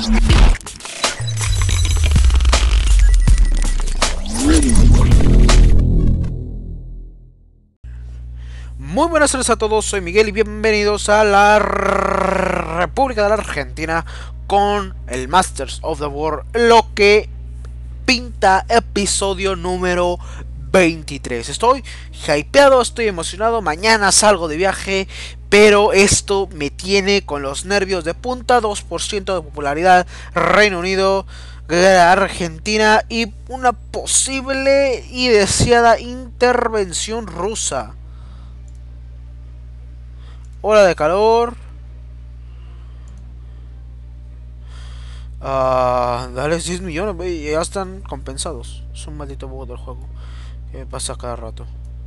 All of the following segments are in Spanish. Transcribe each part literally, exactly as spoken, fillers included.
Muy buenas tardes a todos, soy Miguel y bienvenidos a la República de la Argentina con el Masters of the World, lo que pinta episodio número veintitrés. Estoy hypeado, estoy emocionado, mañana salgo de viaje, pero esto me tiene con los nervios de punta. Dos por ciento de popularidad, Reino Unido, Argentina y una posible y deseada intervención rusa. Ola de calor. Uh, dale diez millones, wey, ya están compensados. Es un maldito bug del juego que me pasa cada rato.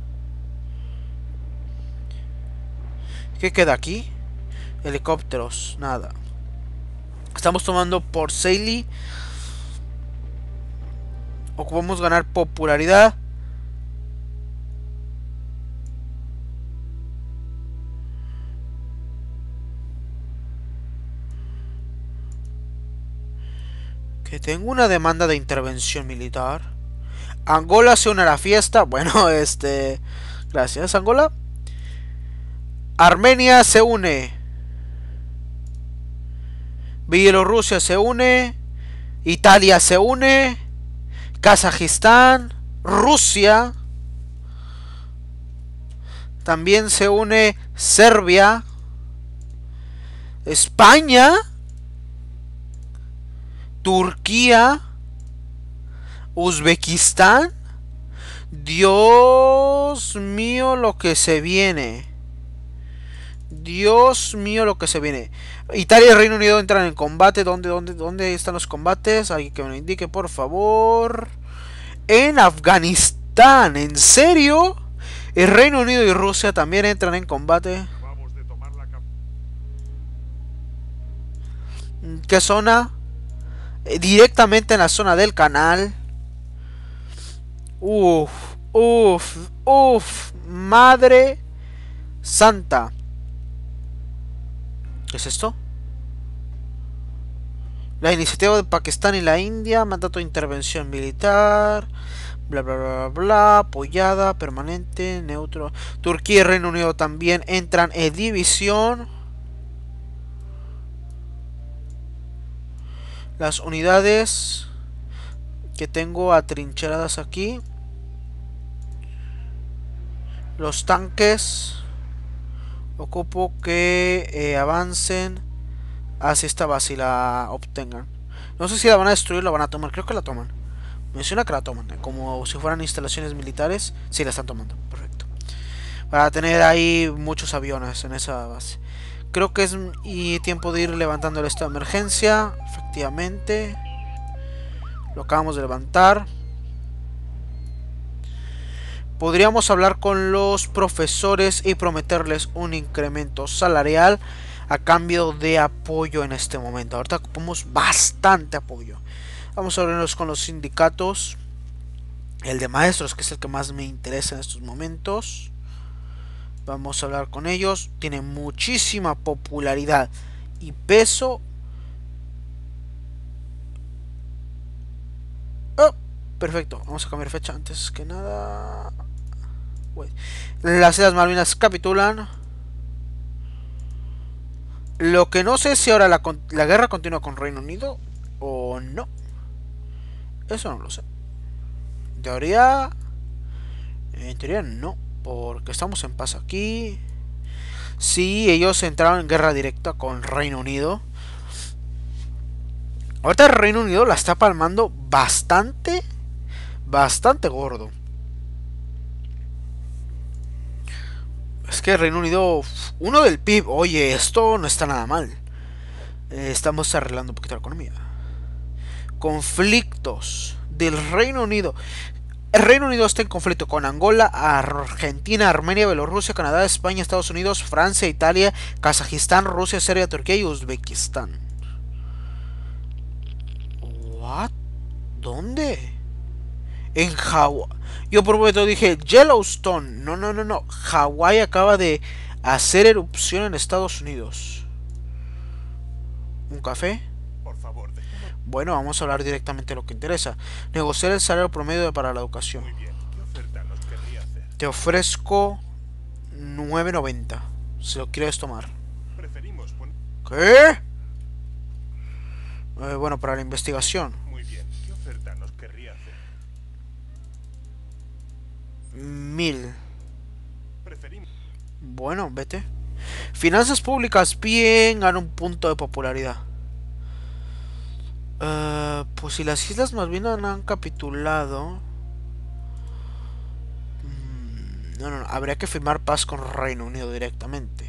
¿Qué queda aquí? Helicópteros, nada. Estamos tomando Port Said. Ocupamos ganar popularidad. Que tengo una demanda de intervención militar. Angola se une a la fiesta. Bueno, este... gracias, Angola. Armenia se une. Bielorrusia se une. Italia se une. Kazajistán. Rusia. También se une Serbia. España. Turquía, Uzbekistán. Dios mío lo que se viene. Dios mío lo que se viene. Italia y Reino Unido entran en combate. ¿Dónde, dónde, dónde están los combates? Alguien que me lo indique, por favor. En Afganistán. ¿En serio? El Reino Unido y Rusia también entran en combate. ¿Qué zona? Directamente en la zona del canal. Uff, uff, uff. Madre santa. ¿Qué es esto? La iniciativa de Pakistán y la India. Mandato de intervención militar. Bla bla bla bla. Apoyada, permanente, neutro. Turquía y Reino Unido también entran en división. Las unidades que tengo atrincheradas aquí. Los tanques. Ocupo que eh, avancen hacia esta base y la obtengan. No sé si la van a destruir o la van a tomar. Creo que la toman. Menciona que la toman. Eh, como si fueran instalaciones militares. Sí, la están tomando. Perfecto. Para tener ahí muchos aviones en esa base. Creo que es y tiempo de ir levantando el estado de emergencia. Efectivamente. Lo acabamos de levantar. Podríamos hablar con los profesores y prometerles un incremento salarial a cambio de apoyo en este momento. Ahorita ocupamos bastante apoyo. Vamos a hablarnos con los sindicatos. El de maestros, que es el que más me interesa en estos momentos. Vamos a hablar con ellos. Tiene muchísima popularidad y peso. Oh, perfecto. Vamos a cambiar fecha antes que nada. Las Islas Malvinas capitulan. Lo que no sé si ahora la, la guerra continúa con Reino Unido o no. Eso no lo sé. En teoría... En teoría no. Porque estamos en paz aquí. Sí, ellos entraron en guerra directa con Reino Unido. Ahorita el Reino Unido la está palmando bastante. Bastante gordo. Es que el Reino Unido... Uno del P I B. Oye, esto no está nada mal. Eh, estamos arreglando un poquito la economía. Conflictos del Reino Unido. El Reino Unido está en conflicto con Angola, Argentina, Armenia, Bielorrusia, Canadá, España, Estados Unidos, Francia, Italia, Kazajistán, Rusia, Serbia, Turquía y Uzbekistán. ¿What? ¿Dónde? En Hawái. Yo por un momento dije Yellowstone. No, no, no, no. Hawái acaba de hacer erupción en Estados Unidos. ¿Un café? Por favor, Bueno, vamos a hablar directamente de lo que interesa. Negociar el salario promedio para la educación. Muy bien. ¿Qué oferta nos querría hacer? Te ofrezco nueve noventa. Si lo quieres tomar. Preferimos poner... ¿Qué? Eh, bueno, para la investigación. Muy bien. ¿Qué oferta nos querría hacer? Mil. Preferimos... Bueno, vete. Finanzas públicas, bien, gana un punto de popularidad. Uh, pues si las Islas Malvinas han capitulado... Mm, no, no, no, habría que firmar paz con Reino Unido directamente.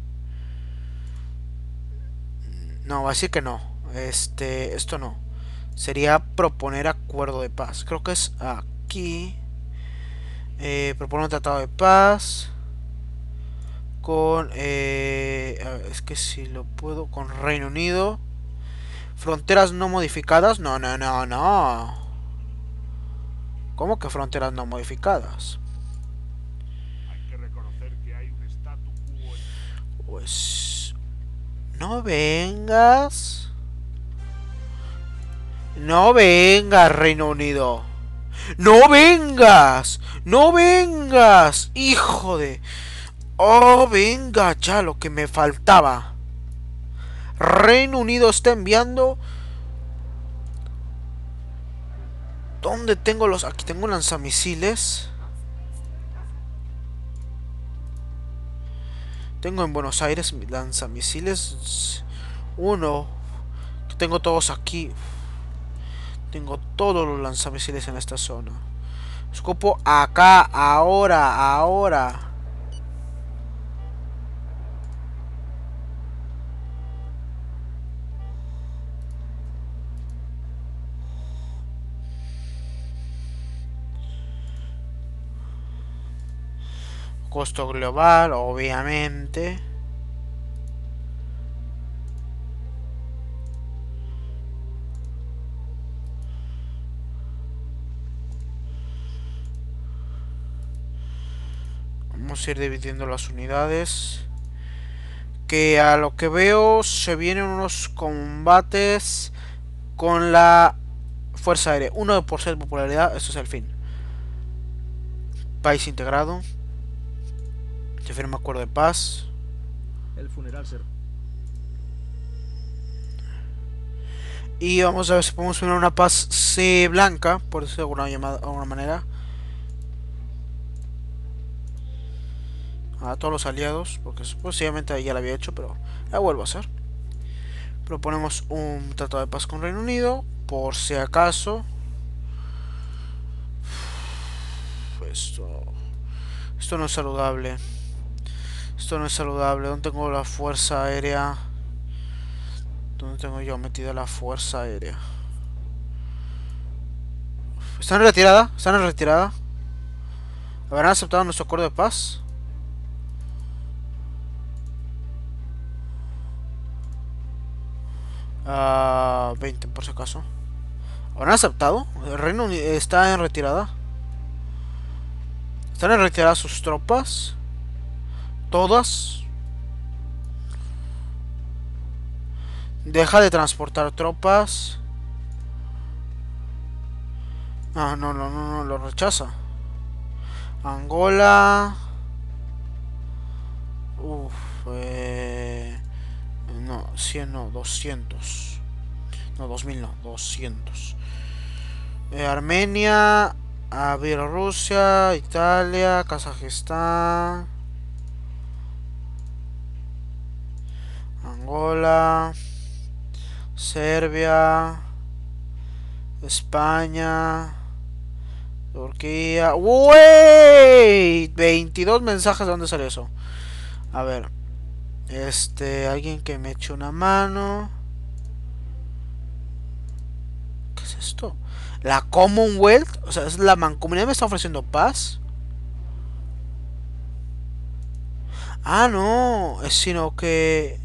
No, va a decir que no. Este, esto no. Sería proponer acuerdo de paz. Creo que es aquí. Eh, proponer un tratado de paz. Con... Eh, a ver, es que si lo puedo... Con Reino Unido. Fronteras no modificadas. No, no, no, no. ¿Cómo que fronteras no modificadas? Hay que reconocer que hay un statu quo en... Pues... No vengas. No vengas, Reino Unido. No vengas. No vengas. Hijo de... Oh, venga, ya lo que me faltaba. Reino Unido está enviando... ¿Dónde tengo los...? Aquí tengo lanzamisiles. Tengo en Buenos Aires lanzamisiles. Uno. Tengo todos aquí. Tengo todos los lanzamisiles en esta zona. Escupo acá, ahora, ahora. Costo global, obviamente. Vamos a ir dividiendo las unidades. Que a lo que veo se vienen unos combates con la Fuerza Aérea. Uno por ser popularidad, esto es el fin. País integrado. Se firma acuerdo de paz. El funeral se... Y vamos a ver si podemos firmar una paz C blanca, por decirlo de alguna, llamada, alguna manera. A todos los aliados, porque posiblemente ya lo había hecho, pero la vuelvo a hacer. Proponemos un tratado de paz con Reino Unido, por si acaso. Esto, esto no es saludable. Esto no es saludable. ¿Dónde tengo la fuerza aérea? ¿Dónde tengo yo metida la fuerza aérea? ¿Están en retirada? ¿Están en retirada? ¿Habrán aceptado nuestro acuerdo de paz? Uh, veinte por si acaso. ¿Habrán aceptado? El Reino Unido está en retirada. ¿Están en retirada sus tropas? ¿Todas? Deja de transportar tropas. Ah, no, no, no, no, lo rechaza. Angola. Uf, eh... No, cien no, doscientos. No, dos mil no, doscientos. Eh, Armenia, a Bielorrusia, Italia, Kazajistán, Angola, Serbia, España, Turquía. ¡Wey! veintidós mensajes. ¿De dónde salió eso? A ver. Este, alguien que me eche una mano. ¿Qué es esto? La Commonwealth, o sea, es la mancomunidad me está ofreciendo paz. Ah, no, es sino que...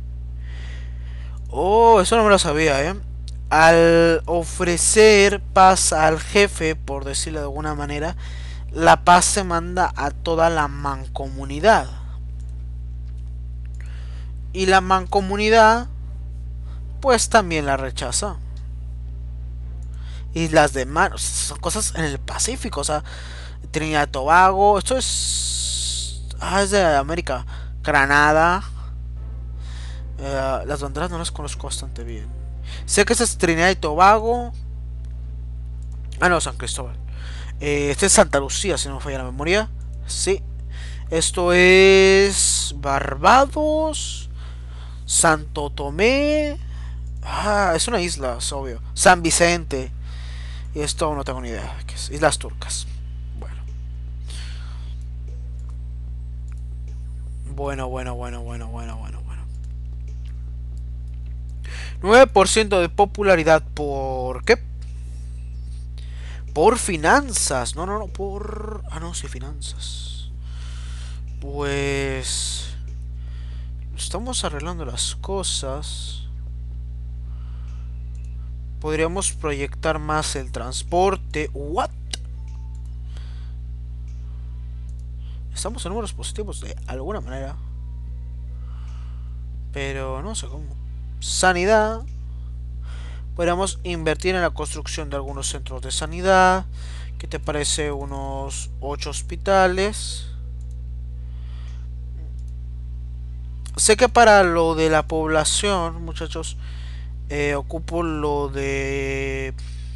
Oh, eso no me lo sabía, ¿eh? Al ofrecer paz al jefe, por decirlo de alguna manera, la paz se manda a toda la mancomunidad. Y la mancomunidad, pues también la rechaza. Islas de Mar, son cosas en el Pacífico, o sea, Trinidad y Tobago, esto es... Ah, es de América. Granada. Eh, las banderas no las conozco bastante bien. Sé que esta es Trinidad y Tobago. Ah, no, San Cristóbal. Eh, este es Santa Lucía, si no me falla la memoria. Sí. Esto es Barbados. Santo Tomé. Ah, es una isla, es obvio. San Vicente. Y esto no tengo ni idea. ¿Qué es? Islas Turcas. Bueno. Bueno, bueno, bueno, bueno, bueno, bueno, bueno. nueve por ciento de popularidad. ¿Por qué? Por finanzas. No, no, no. Por... Ah, no, sí, finanzas. Pues... Estamos arreglando las cosas. Podríamos proyectar más el transporte. ¿What? Estamos en números positivos de alguna manera. Pero no sé cómo. Sanidad. Podríamos invertir en la construcción de algunos centros de sanidad. ¿Qué te parece? Unos ocho hospitales. Sé que para lo de la población, muchachos, eh, ocupo lo de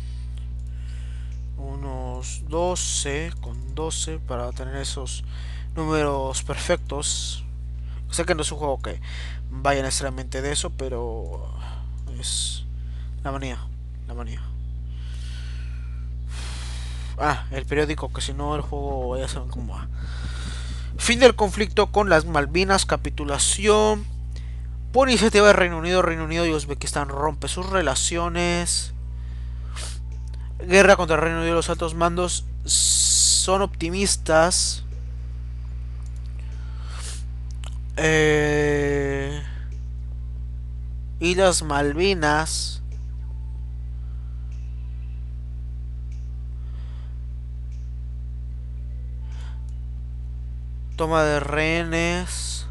unos doce, con doce para tener esos números perfectos. Sé que no es un juego que vaya necesariamente de eso, pero es la manía, la manía. Ah, el periódico, que si no el juego ya saben cómo va. Fin del conflicto con las Malvinas, capitulación. Por iniciativa del Reino Unido, Reino Unido y Uzbekistán rompe sus relaciones. Guerra contra el Reino Unido, los altos mandos son optimistas. Eh, y las Malvinas. Toma de rehenes.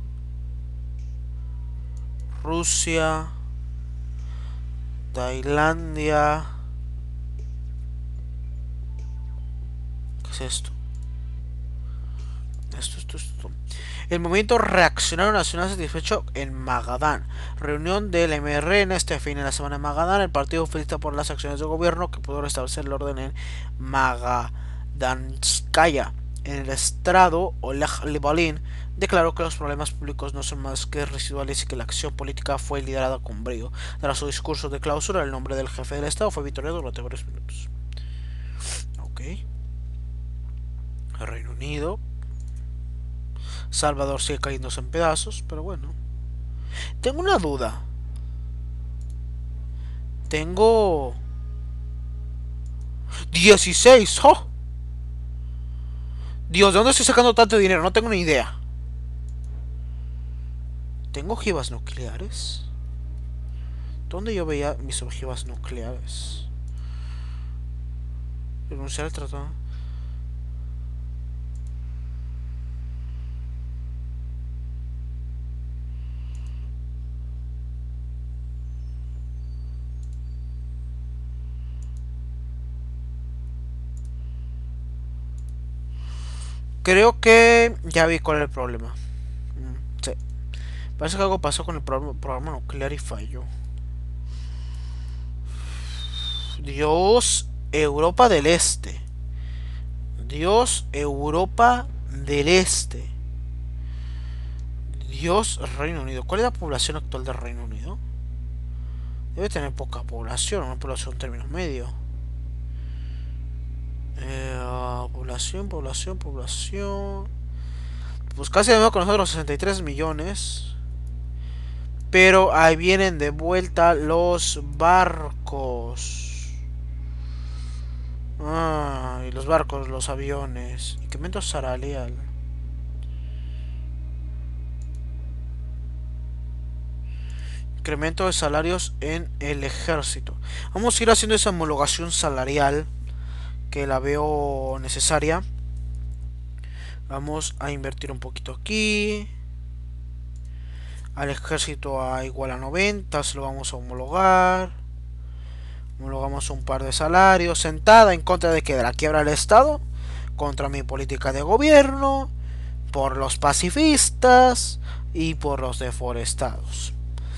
Rusia. Tailandia. ¿Qué es esto? Esto, esto, esto. El movimiento Reaccionario Nacional satisfecho en Magadán. Reunión del M R N este fin de la semana en Magadán. El partido felicita por las acciones del gobierno que pudo restablecer el orden en Magadanskaya. En el estrado, Oleg Libalin declaró que los problemas públicos no son más que residuales y que la acción política fue liderada con brío. Tras su discurso de clausura, el nombre del jefe del Estado fue victorioso durante varios minutos. Ok. El Reino Unido. Salvador sigue cayéndose en pedazos, pero bueno. Tengo una duda. Tengo... dieciséis. ¡Oh! Dios, ¿de dónde estoy sacando tanto dinero? No tengo ni idea. ¿Tengo ojivas nucleares? ¿Dónde yo veía mis ojivas nucleares? Renunciar al tratado. Creo que ya vi cuál es el problema. Mm, sí. Parece que algo pasó con el pro programa nuclear y falló. Dios, Europa del Este. Dios, Europa del Este. Dios, Reino Unido. ¿Cuál es la población actual del Reino Unido? Debe tener poca población, una población en términos medios. Eh, población, población, población. Pues casi de nuevo con nosotros sesenta y tres millones. Pero ahí vienen de vuelta los barcos. Ah, y los barcos, los aviones. Incremento salarial. Incremento de salarios en el ejército. Vamos a ir haciendo esa homologación salarial, que la veo necesaria. Vamos a invertir un poquito aquí. Al ejército a igual a noventa, se lo vamos a homologar. Homologamos un par de salarios. Sentada en contra de que de la quiebra del Estado, contra mi política de gobierno, por los pacifistas y por los deforestados.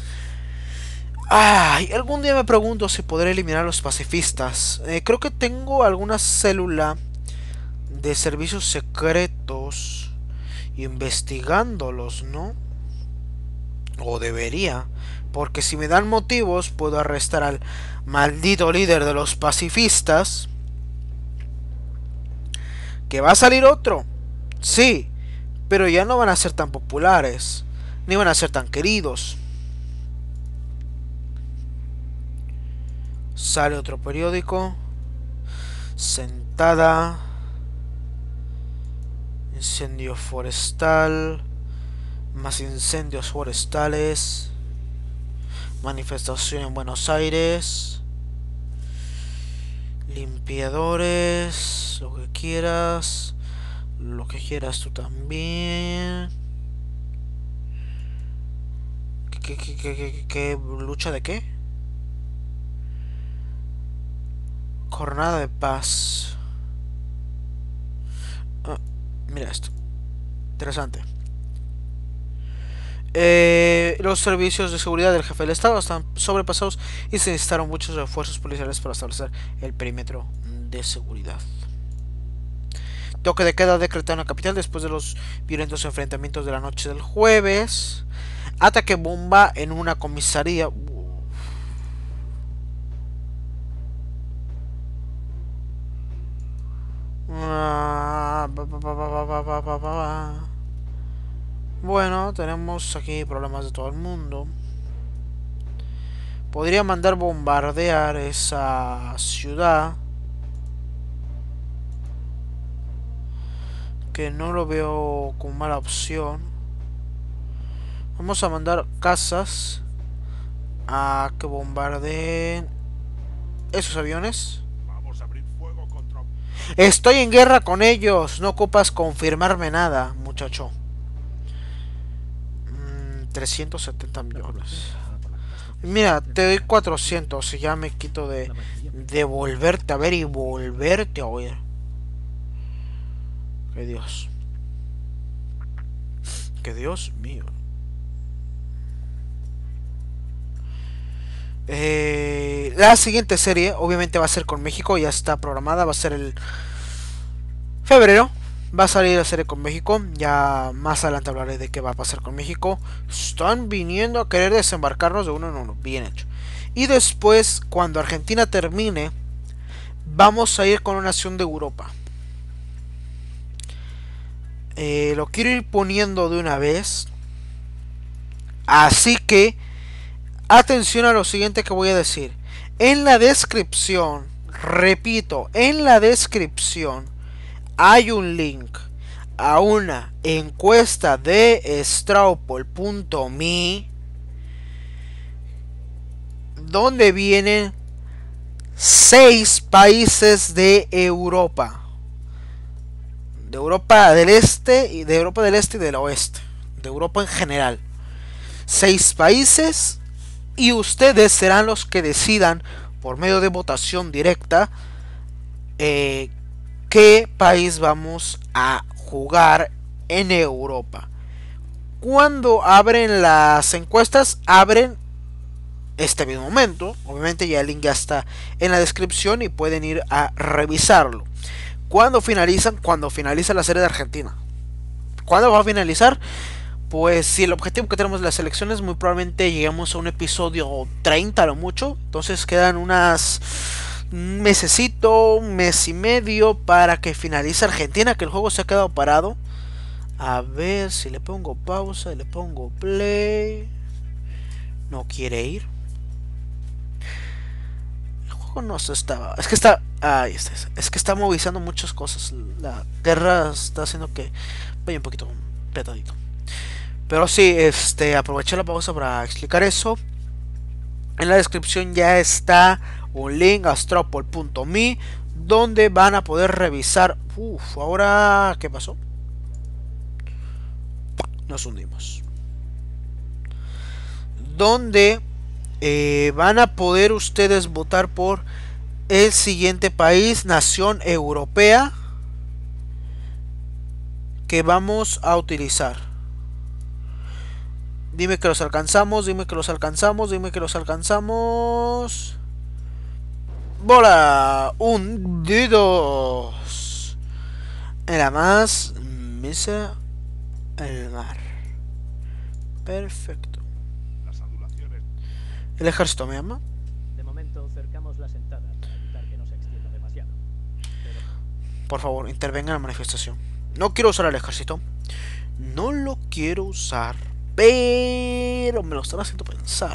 Ay, algún día me pregunto si podré eliminar a los pacifistas. Eh, creo que tengo alguna célula de servicios secretos investigándolos, ¿no? O debería. Porque si me dan motivos, puedo arrestar al maldito líder de los pacifistas. Que va a salir otro. Sí. Pero ya no van a ser tan populares. Ni van a ser tan queridos. Sale otro periódico. Sentada. Incendio forestal. Más incendios forestales. Manifestación en Buenos Aires. Limpiadores. Lo que quieras. Lo que quieras tú también. ¿Qué, qué, qué, qué, qué lucha de qué? Jornada de paz. Ah, mira esto. Interesante. Eh, los servicios de seguridad del jefe del Estado están sobrepasados y se necesitaron muchos refuerzos policiales para establecer el perímetro de seguridad. Toque de queda decretado en la capital después de los violentos enfrentamientos de la noche del jueves. Ataque bomba en una comisaría. Bueno, tenemos aquí problemas de todo el mundo. Podría mandar bombardear esa ciudad, que no lo veo como mala opción. Vamos a mandar casas a que bombardeen esos aviones. Vamos a abrir fuego contra... Estoy en guerra con ellos. No ocupas confirmarme nada, muchacho. Mm, trescientos setenta millones. Mira, te doy cuatrocientos y ya me quito de, de volverte a ver y volverte a oír. Que Dios. Que Dios mío. Eh, la siguiente serie obviamente va a ser con México. Ya está programada. Va a ser el febrero. Va a salir la serie con México. Ya más adelante hablaré de qué va a pasar con México. Están viniendo a querer desembarcarnos de uno en uno. Bien hecho. Y después, cuando Argentina termine, vamos a ir con una nación de Europa. Eh, lo quiero ir poniendo de una vez. Así que atención a lo siguiente que voy a decir. En la descripción, repito, en la descripción hay un link a una encuesta de Strawpoll punto me donde vienen seis países de Europa. De Europa del Este y de Europa del Este y del Oeste. De Europa en general. Seis países y ustedes serán los que decidan por medio de votación directa eh, qué país vamos a jugar en Europa. Cuando abren las encuestas, abren este mismo momento. Obviamente ya el link ya está en la descripción y pueden ir a revisarlo. ¿Cuándo finalizan? Cuando finaliza la serie de Argentina. ¿Cuándo va a finalizar? Pues si el objetivo que tenemos de las elecciones, muy probablemente lleguemos a un episodio treinta a lo mucho. Entonces quedan unas un mesecito, un mes y medio para que finalice Argentina, que el juego se ha quedado parado. A ver si le pongo pausa y le pongo play. No quiere ir. El juego no se está... Es que está... Ahí está. Es que está movilizando muchas cosas. La guerra está haciendo que vaya un poquito petadito. Pero sí, este, aproveché la pausa para explicar eso. En la descripción ya está un link a Strawpoll punto me donde van a poder revisar. Uf, ahora, ¿qué pasó? Nos hundimos. Donde eh, van a poder ustedes votar por el siguiente país, nación europea que vamos a utilizar. Dime que los alcanzamos, dime que los alcanzamos, dime que los alcanzamos. Bola, hundidos en la más misa el mar. Perfecto. Las adulaciones. El ejército me llama. De momento cercamos la sentada para evitar que no se extienda demasiado. Pero Por favor, intervengan en la manifestación. No quiero usar el ejército. No lo quiero usar. Pero me lo están haciendo pensar.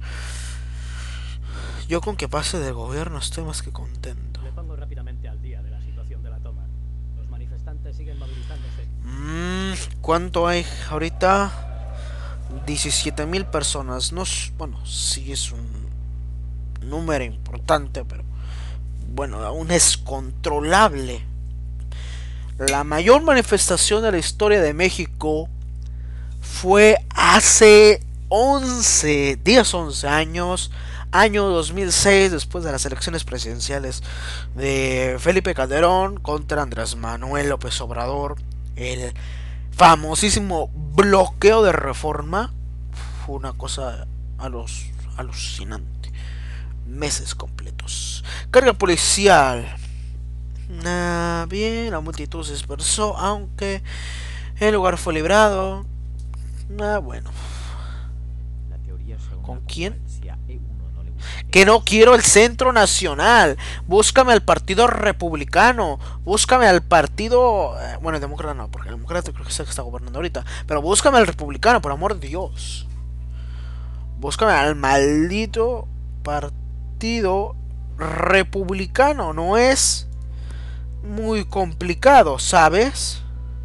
Yo con que pase del gobierno estoy más que contento. le pongo rápidamente al día de la situación de la toma. Los manifestantes siguen movilizándose. Mm, ¿Cuánto hay ahorita? diecisiete mil personas. No, es- bueno, sí es un número importante, pero bueno, aún es controlable. La mayor manifestación de la historia de México fue hace once, diez, once años, año dos mil seis, después de las elecciones presidenciales de Felipe Calderón contra Andrés Manuel López Obrador. El famosísimo bloqueo de Reforma fue una cosa a los alucinante. Meses completos. Carga policial. Ah, bien, la multitud se dispersó, aunque el lugar fue librado. Ah, bueno. La teoría según ¿Con la quién? conferencia E uno no le gusta. Que no quiero el Centro Nacional. Búscame al Partido Republicano. Búscame al Partido... eh, Bueno, el Demócrata no, porque el Demócrata creo que es el que está gobernando ahorita. Pero búscame al Republicano, por amor de Dios. Búscame al maldito Partido Republicano. No es muy complicado, ¿sabes?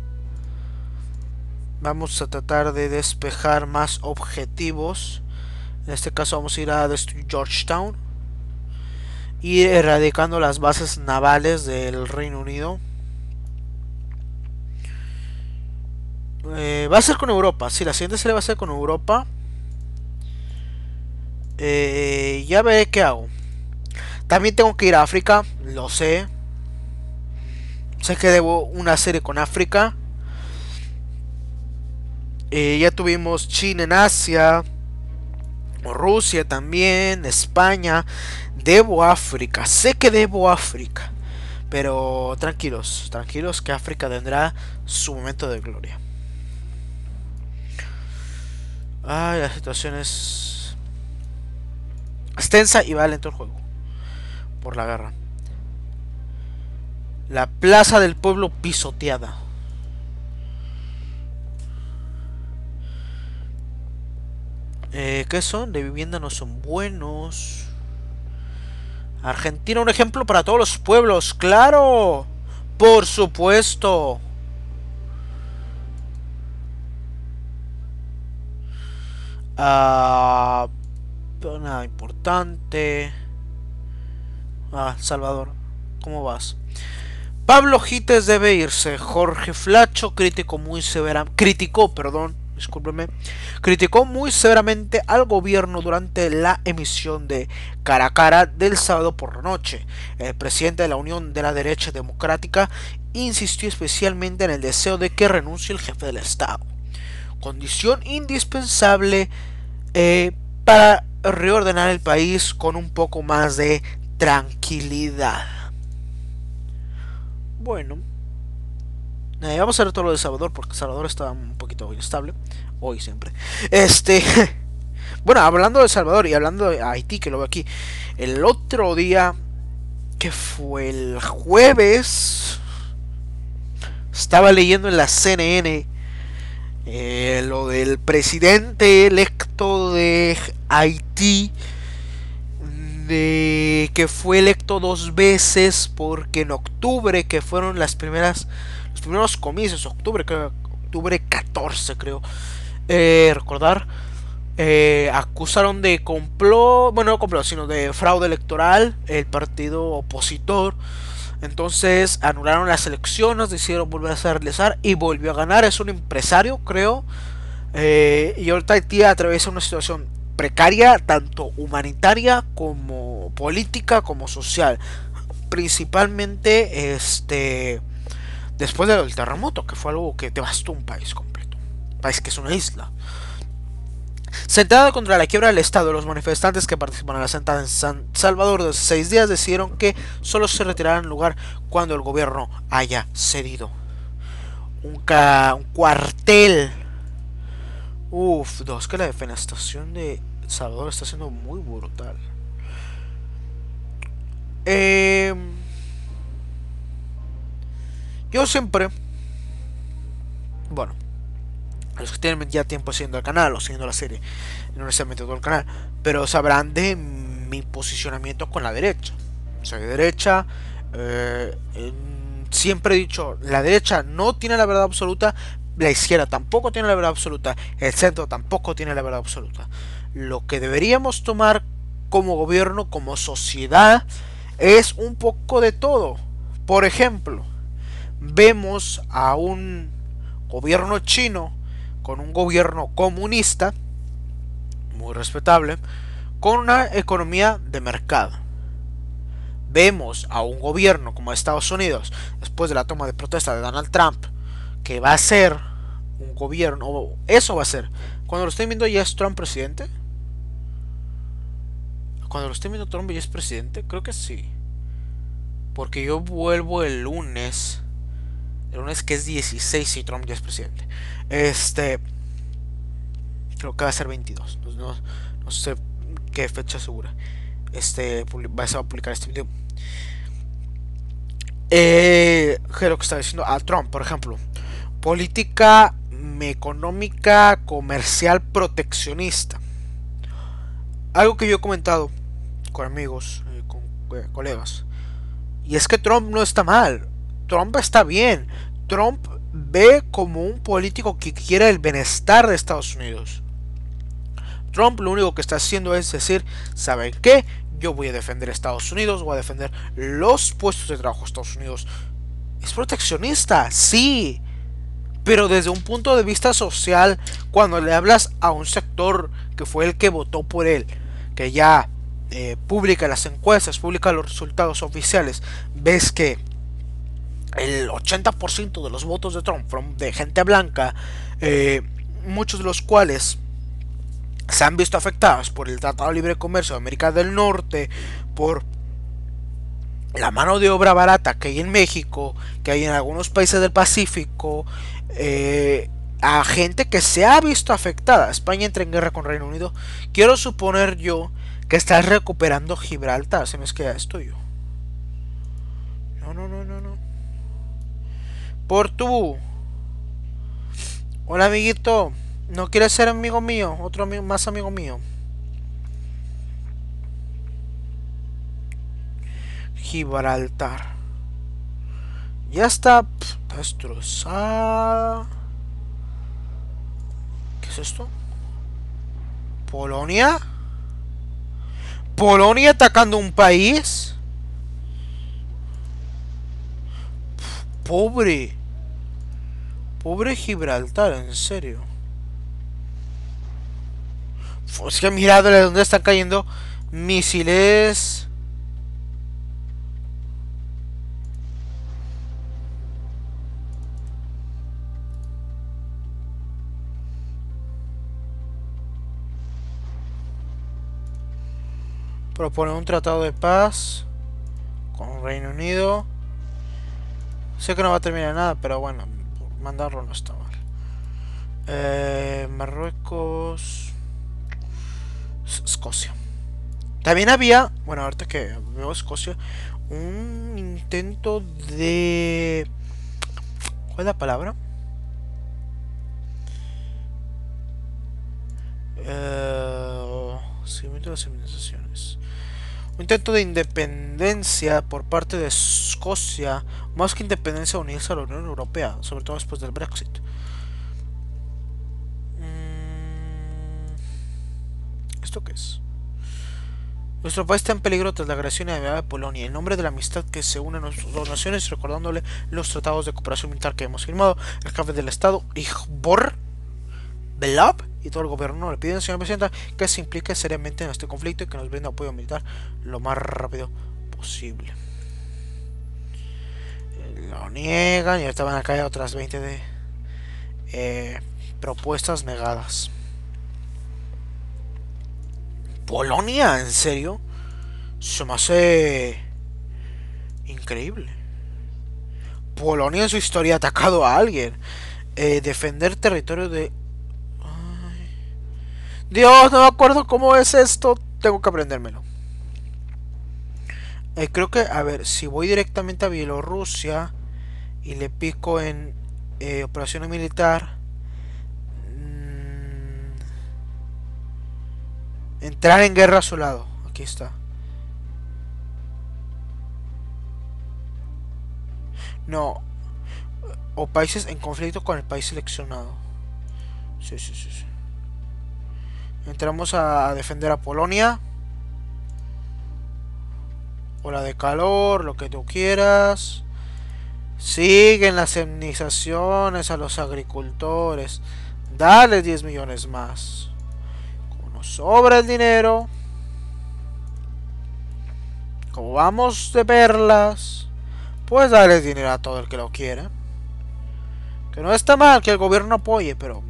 Vamos a tratar de despejar más objetivos. En este caso vamos a ir a destruir Georgetown. Ir erradicando las bases navales del Reino Unido. Eh, va a ser con Europa. Sí, la siguiente serie va a ser con Europa. Eh, ya veré qué hago. También tengo que ir a África. Lo sé. Sé que debo una serie con África. Eh, ya tuvimos China en Asia. Rusia también. España. Debo África. Sé que debo África. Pero tranquilos. Tranquilos que África tendrá su momento de gloria. Ay, la situación es extensa y va lento el juego. Por la guerra. La plaza del pueblo pisoteada. Eh, ¿Qué son? De vivienda no son buenos. Argentina, un ejemplo para todos los pueblos. ¡Claro! Por supuesto. Ah, pero nada importante. Ah, Salvador, ¿cómo vas? Pablo Gites debe irse. Jorge Flacho criticó muy severa, criticó, perdón, discúlpeme, criticó muy severamente al gobierno durante la emisión de Cara a Cara del sábado por la noche. El presidente de la Unión de la Derecha Democrática insistió especialmente en el deseo de que renuncie el jefe del Estado, condición indispensable eh, para reordenar el país con un poco más de tranquilidad. Bueno, eh, vamos a ver todo lo de Salvador, porque Salvador está un poquito inestable hoy siempre. Este, bueno, hablando de Salvador y hablando de Haití, que lo veo aquí, el otro día, que fue el jueves, estaba leyendo en la C N N eh, lo del presidente electo de Haití, de que fue electo dos veces, porque en octubre, que fueron las primeras los primeros comicios, octubre creo, octubre catorce creo eh, recordar, eh, acusaron de complot, bueno no complot, sino de fraude electoral el partido opositor. Entonces anularon las elecciones, decidieron volver a realizar y volvió a ganar. Es un empresario, creo, eh, y ahorita Haití atraviesa una situación precaria, tanto humanitaria como política como social, principalmente este después del terremoto, que fue algo que devastó un país completo, un país que es una isla. Sentada contra la quiebra del Estado, los manifestantes que participan en la sentada en San Salvador de seis días decidieron que solo se retirarán del lugar cuando el gobierno haya cedido. Un, ca un cuartel. Uf, dos, que la defenestración de Salvador está siendo muy brutal. Eh, yo siempre, bueno, los que tienen ya tiempo siguiendo el canal o siguiendo la serie, no necesariamente todo el canal, pero sabrán de mi posicionamiento con la derecha. Soy de derecha, eh, siempre he dicho, la derecha no tiene la verdad absoluta, la izquierda tampoco tiene la verdad absoluta, el centro tampoco tiene la verdad absoluta. Lo que deberíamos tomar como gobierno, como sociedad, es un poco de todo. Por ejemplo, vemos a un gobierno chino con un gobierno comunista, muy respetable, con una economía de mercado. Vemos a un gobierno como Estados Unidos, después de la toma de protesta de Donald Trump, que va a ser un gobierno, o eso va a ser, cuando lo estén viendo ya es Trump presidente. Cuando lo estén viendo Trump ya es presidente, creo que sí. Porque yo vuelvo el lunes. El lunes que es dieciséis y Trump ya es presidente. Este. Creo que va a ser veintidós. No, no, no sé qué fecha segura. Este. Va a publicar este video. Eh, que lo que está diciendo a Trump, por ejemplo. Política económica, comercial, proteccionista. Algo que yo he comentado con amigos, eh, con eh, colegas. Y es que Trump no está mal. Trump está bien. Trump ve como un político que quiere el bienestar de Estados Unidos. Trump lo único que está haciendo es decir, ¿saben qué? Yo voy a defender a Estados Unidos, voy a defender los puestos de trabajo de Estados Unidos. Es proteccionista, sí. Pero desde un punto de vista social, cuando le hablas a un sector que fue el que votó por él, que ya eh, publica las encuestas, publica los resultados oficiales, ves que el ochenta por ciento de los votos de Trump fueron de gente blanca, eh, muchos de los cuales se han visto afectados por el Tratado de Libre Comercio de América del Norte, por la mano de obra barata que hay en México, que hay en algunos países del Pacífico, eh, a gente que se ha visto afectada. España entra en guerra con Reino Unido. Quiero suponer yo que estás recuperando Gibraltar. Se me es que ya estoy yo. No, no, no, no, no. Por tú. Hola, amiguito. ¿No quieres ser amigo mío? Otro amigo, más amigo mío. Gibraltar. Ya está, pf, está destrozada. ¿Qué es esto? ¿Polonia? ¿Polonia atacando un país? Pf, pobre. Pobre Gibraltar, en serio. Pf, es que mirad de dónde están cayendo misiles. Propone un tratado de paz con Reino Unido. Sé que no va a terminar nada, pero bueno, mandarlo no está mal. Eh, Marruecos, Escocia. También había, bueno, ahorita que veo Escocia, un intento de... ¿Cuál es la palabra? Eh, seguimiento de las civilizaciones. Un intento de independencia por parte de Escocia, más que independencia, unirse a la Unión Europea, sobre todo después del Brexit. ¿Esto qué es? Nuestro país está en peligro tras la agresión y de Polonia. En nombre de la amistad que se une a nuestras dos naciones, recordándole los tratados de cooperación militar que hemos firmado, el jefe del Estado, Igbor Belov, y todo el gobierno. Le piden, señora presidenta, que se implique seriamente en este conflicto y que nos brinde apoyo militar lo más rápido posible. Lo niegan y ahorita van a caer otras veinte de eh, propuestas negadas. Polonia, ¿en serio? Se me hace increíble. Polonia en su historia ha atacado a alguien. Eh, defender territorio de... Ay. Dios, no me acuerdo cómo es esto. Tengo que aprendérmelo. Eh, creo que, a ver, si voy directamente a Bielorrusia y le pico en eh, operación militar, mmm, entrar en guerra a su lado. Aquí está. No. O países en conflicto con el país seleccionado. Sí, sí, sí, sí. Entramos a defender a Polonia. Ola de calor, lo que tú quieras. Siguen las indemnizaciones a los agricultores. Dale diez millones más. Como nos sobra el dinero, como vamos de perlas, pues dale dinero a todo el que lo quiera. Que no está mal que el gobierno apoye, pero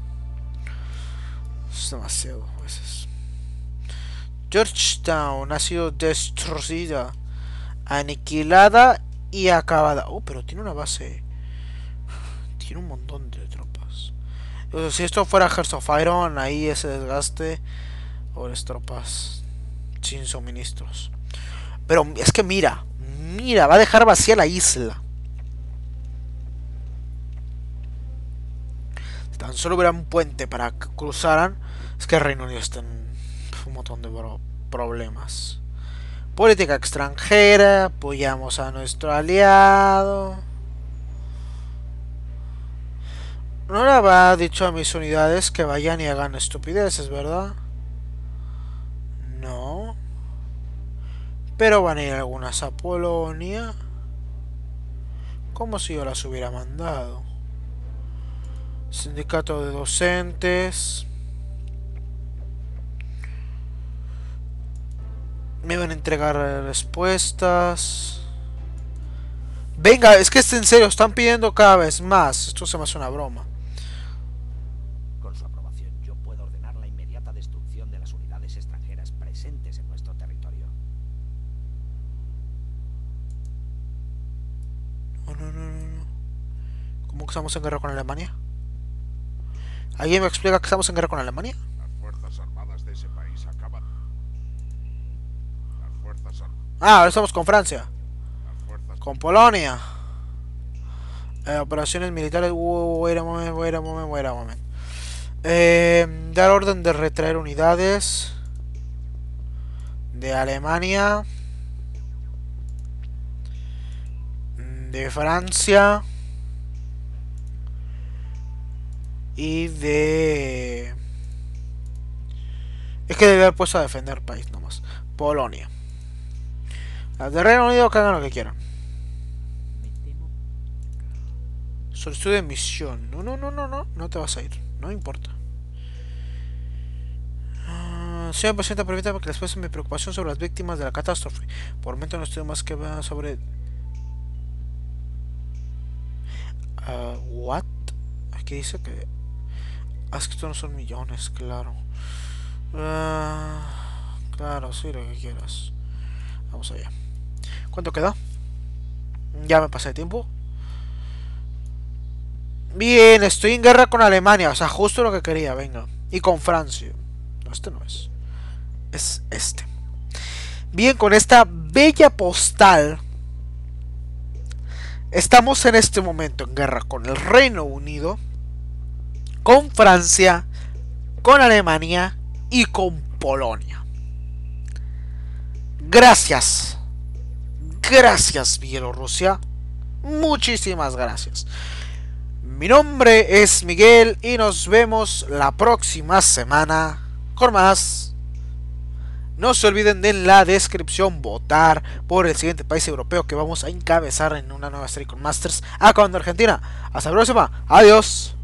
es demasiado a veces. Georgetown ha sido destruida, aniquilada y acabada. Oh, pero tiene una base. Tiene un montón de tropas. Entonces, si esto fuera Hearts of Iron, ahí ese desgaste. O las tropas sin suministros. Pero es que mira, mira, va a dejar vacía la isla. Si tan solo hubiera un puente para que cruzaran. Es que el Reino Unido está en un montón de problemas. Política extranjera, apoyamos a nuestro aliado. No le había dicho a mis unidades que vayan y hagan estupideces, ¿verdad? No. Pero van a ir algunas a Polonia. Como si yo las hubiera mandado. Sindicato de docentes. Me van a entregar respuestas. Venga, es que es en serio, están pidiendo cada vez más. Esto se me hace una broma. Con su aprobación, yo puedo ordenar la inmediata destrucción de las unidades extranjeras presentes en nuestro territorio. No, no, no, no. ¿Cómo que estamos en guerra con Alemania? ¿Alguien me explica que estamos en guerra con Alemania? Las fuerzas armadas de ese país acaban. Las fuerzas armadas. Ah, ahora estamos con Francia. Las fuerzas. Con Polonia. Eh, operaciones militares. Uh, wait a moment, wait a moment, wait a moment. Eh, dar orden de retraer unidades de Alemania, de Francia y de... Es que debe haber puesto a defender país nomás. Polonia. Las de Reino Unido que hagan lo que quieran. Me temo. Solicitud de misión. No, no, no, no, no. No te vas a ir. No importa. Uh, señor presidente, permítame que les exprese mi preocupación sobre las víctimas de la catástrofe. Por el momento no estoy más que ver sobre... Uh, what? Aquí dice que... Ah, es que estos no son millones, claro. Uh, claro, sí, lo que quieras. Vamos allá. ¿Cuánto queda? Ya me pasé de tiempo. Bien, estoy en guerra con Alemania. O sea, justo lo que quería, venga. Y con Francia. No, este no es. Es este. Bien, con esta bella postal. Estamos en este momento en guerra con el Reino Unido, con Francia, con Alemania y con Polonia. Gracias. Gracias, Bielorrusia. Muchísimas gracias. Mi nombre es Miguel y nos vemos la próxima semana con más. No se olviden de en la descripción votar por el siguiente país europeo que vamos a encabezar en una nueva serie con Masters acabando Argentina. Hasta la próxima. Adiós.